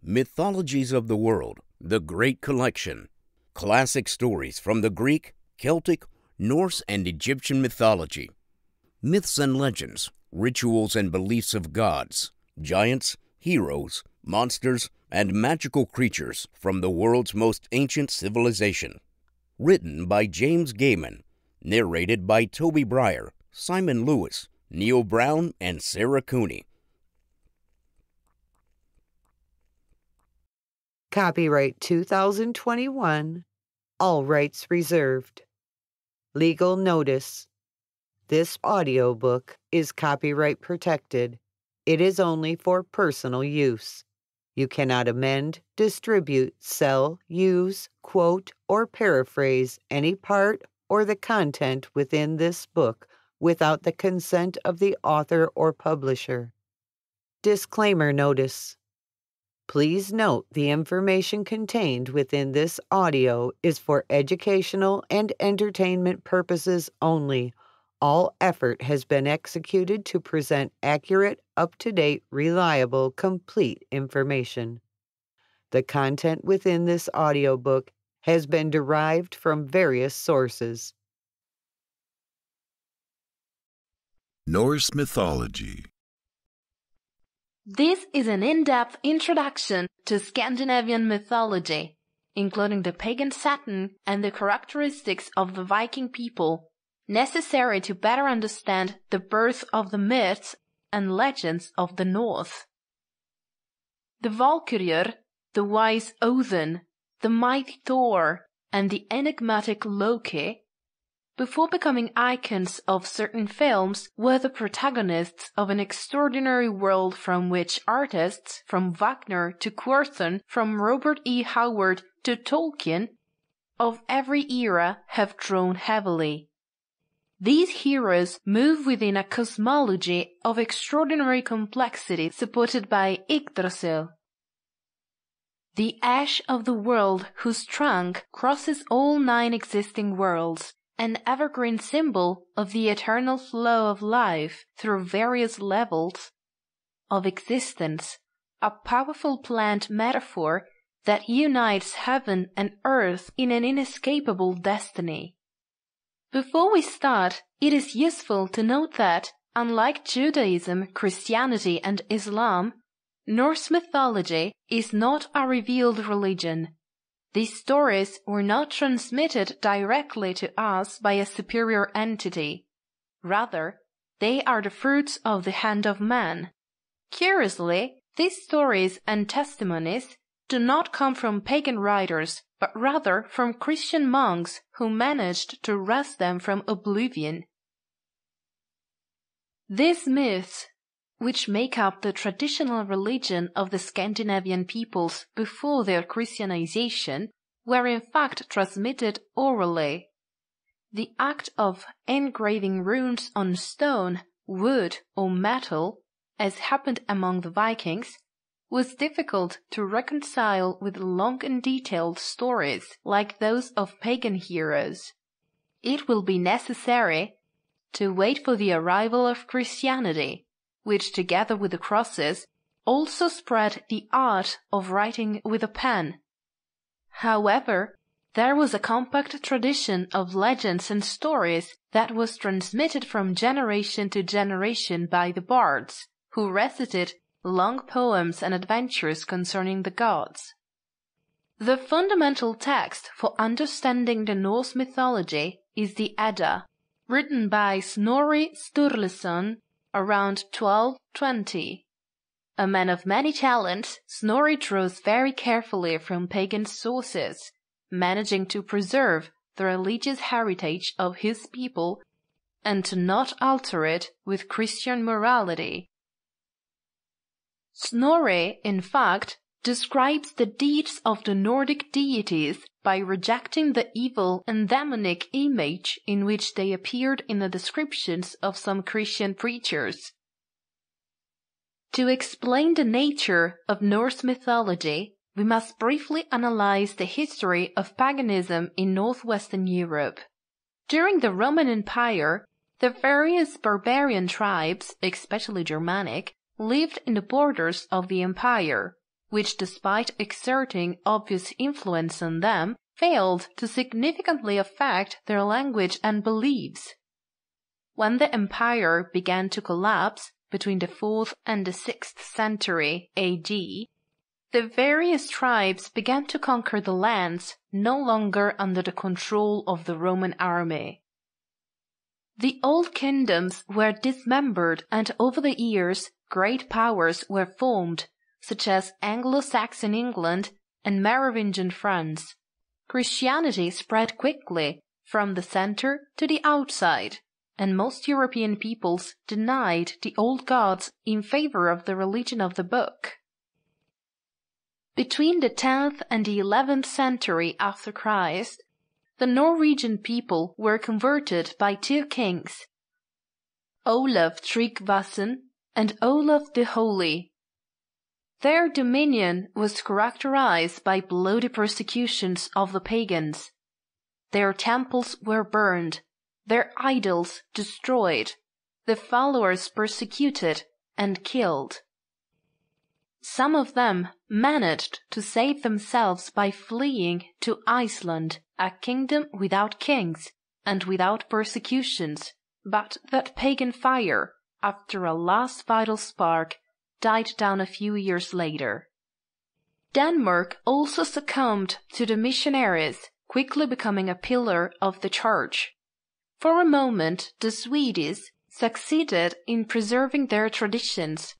Mythologies of the World, the Great Collection. Classic stories from the Greek, Celtic, Norse, and Egyptian mythology. Myths and legends, rituals and beliefs of gods, giants, heroes, monsters, and magical creatures from the world's most ancient civilization. Written by James Gaiman. Narrated by Toby Brier, Simon Lewis, Neil Brown, and Sara Cooney. Copyright 2021. All rights reserved. Legal notice. This audiobook is copyright protected. It is only for personal use. You cannot amend, distribute, sell, use, quote, or paraphrase any part or the content within this book without the consent of the author or publisher. Disclaimer notice. Please note the information contained within this audio is for educational and entertainment purposes only. All effort has been executed to present accurate, up-to-date, reliable, complete information. The content within this audiobook has been derived from various sources. Norse mythology. This is an in-depth introduction to Scandinavian mythology, including the pagan Saturn and the characteristics of the Viking people, necessary to better understand the birth of the myths and legends of the North. The Valkyrier, the wise Odin, the mighty Thor, and the enigmatic Loki, before becoming icons of certain films, were the protagonists of an extraordinary world from which artists, from Wagner to Querthon, from Robert E. Howard to Tolkien, of every era have drawn heavily. These heroes move within a cosmology of extraordinary complexity supported by Yggdrasil, the ash of the world whose trunk crosses all 9 existing worlds, an evergreen symbol of the eternal flow of life through various levels of existence, a powerful plant metaphor that unites heaven and earth in an inescapable destiny. Before we start, it is useful to note that, unlike Judaism, Christianity, and Islam, Norse mythology is not a revealed religion. These stories were not transmitted directly to us by a superior entity. Rather, they are the fruits of the hand of man. Curiously, these stories and testimonies do not come from pagan writers, but rather from Christian monks who managed to wrest them from oblivion. These myths, which make up the traditional religion of the Scandinavian peoples before their Christianization, were in fact transmitted orally. The act of engraving runes on stone, wood, or metal, as happened among the Vikings, was difficult to reconcile with long and detailed stories like those of pagan heroes. It will be necessary to wait for the arrival of Christianity, which, together with the crosses, also spread the art of writing with a pen. However, there was a compact tradition of legends and stories that was transmitted from generation to generation by the bards, who recited long poems and adventures concerning the gods. The fundamental text for understanding the Norse mythology is the Edda, written by Snorri Sturluson around 1220. A man of many talents, Snorri draws very carefully from pagan sources, managing to preserve the religious heritage of his people and to not alter it with Christian morality. Snorri, in fact, describes the deeds of the Nordic deities by rejecting the evil and demonic image in which they appeared in the descriptions of some Christian preachers. To explain the nature of Norse mythology, we must briefly analyze the history of paganism in northwestern Europe. During the Roman Empire, the various barbarian tribes, especially Germanic, lived in the borders of the empire, which despite exerting obvious influence on them, failed to significantly affect their language and beliefs. When the empire began to collapse between the 4th and the 6th century AD, the various tribes began to conquer the lands no longer under the control of the Roman army. The old kingdoms were dismembered, and over the years great powers were formed, such as Anglo-Saxon England and Merovingian France. Christianity spread quickly from the center to the outside, and most European peoples denied the old gods in favor of the religion of the book. Between the 10th and the 11th century after Christ, the Norwegian people were converted by 2 kings, Olav Tryggvason and Olav the Holy. Their dominion was characterized by bloody persecutions of the pagans. Their temples were burned, their idols destroyed, the followers persecuted and killed. Some of them managed to save themselves by fleeing to Iceland, a kingdom without kings and without persecutions, but that pagan fire, after a last vital spark, died down a few years later. Denmark also succumbed to the missionaries, quickly becoming a pillar of the church. For a moment, the Swedes succeeded in preserving their traditions.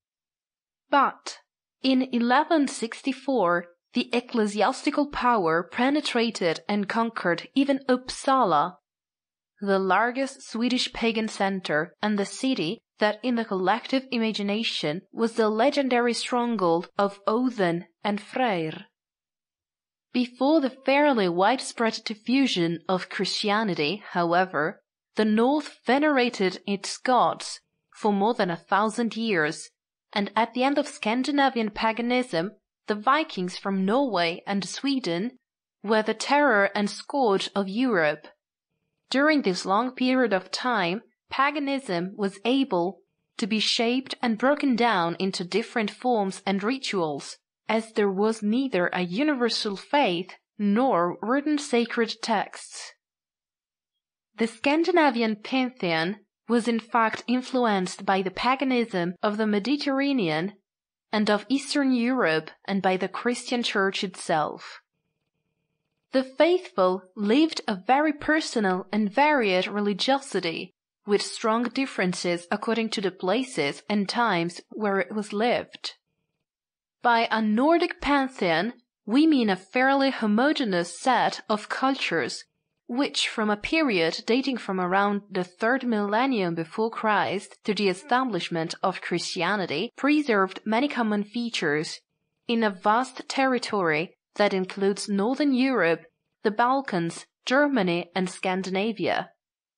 But in 1164, the ecclesiastical power penetrated and conquered even Uppsala, the largest Swedish pagan center and the city that in the collective imagination was the legendary stronghold of Odin and Freyr. Before the fairly widespread diffusion of Christianity, however, the North venerated its gods for more than 1,000 years, and at the end of Scandinavian paganism, the Vikings from Norway and Sweden were the terror and scourge of Europe. During this long period of time, paganism was able to be shaped and broken down into different forms and rituals, as there was neither a universal faith nor written sacred texts. The Scandinavian pantheon was in fact influenced by the paganism of the Mediterranean and of Eastern Europe and by the Christian Church itself. The faithful lived a very personal and varied religiosity, with strong differences according to the places and times where it was lived. By a Nordic pantheon, we mean a fairly homogeneous set of cultures, which from a period dating from around the 3rd millennium before Christ to the establishment of Christianity preserved many common features in a vast territory that includes Northern Europe, the Balkans, Germany, and Scandinavia.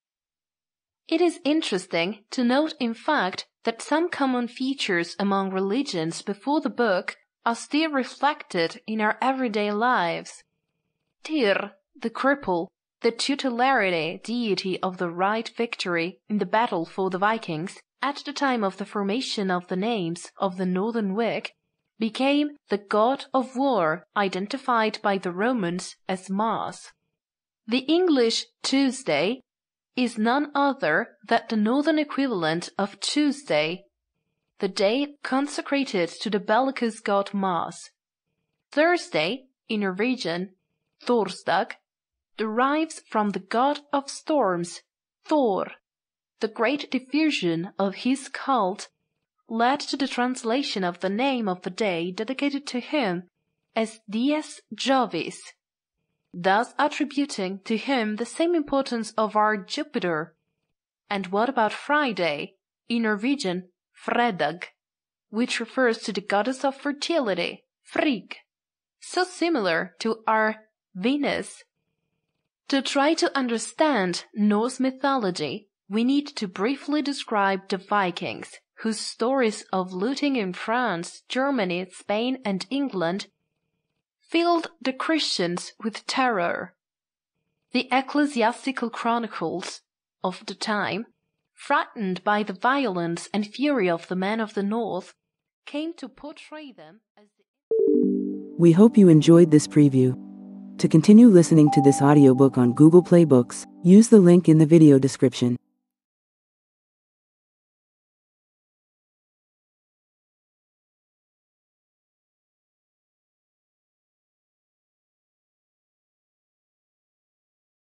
It is interesting to note, in fact, that some common features among religions before the book are still reflected in our everyday lives. Tyr, the cripple, the tutelary deity of the right victory in the battle for the Vikings, at the time of the formation of the names of the Northern Vic, became the god of war identified by the Romans as Mars. The English Tuesday is none other than the northern equivalent of Tuesday, the day consecrated to the bellicose god Mars. Thursday, in Norwegian, Thorsdag, derives from the god of storms, Thor. The great diffusion of his cult led to the translation of the name of the day dedicated to him as Dies Jovis, thus attributing to him the same importance of our Jupiter. And what about Friday, in Norwegian, Fredag, which refers to the goddess of fertility, Frigg, so similar to our Venus? To try to understand Norse mythology, we need to briefly describe the Vikings, whose stories of looting in France, Germany, Spain, and England filled the Christians with terror. The ecclesiastical chronicles of the time, frightened by the violence and fury of the men of the North, came to portray them as the We hope you enjoyed this preview. To continue listening to this audiobook on Google Play Books, use the link in the video description.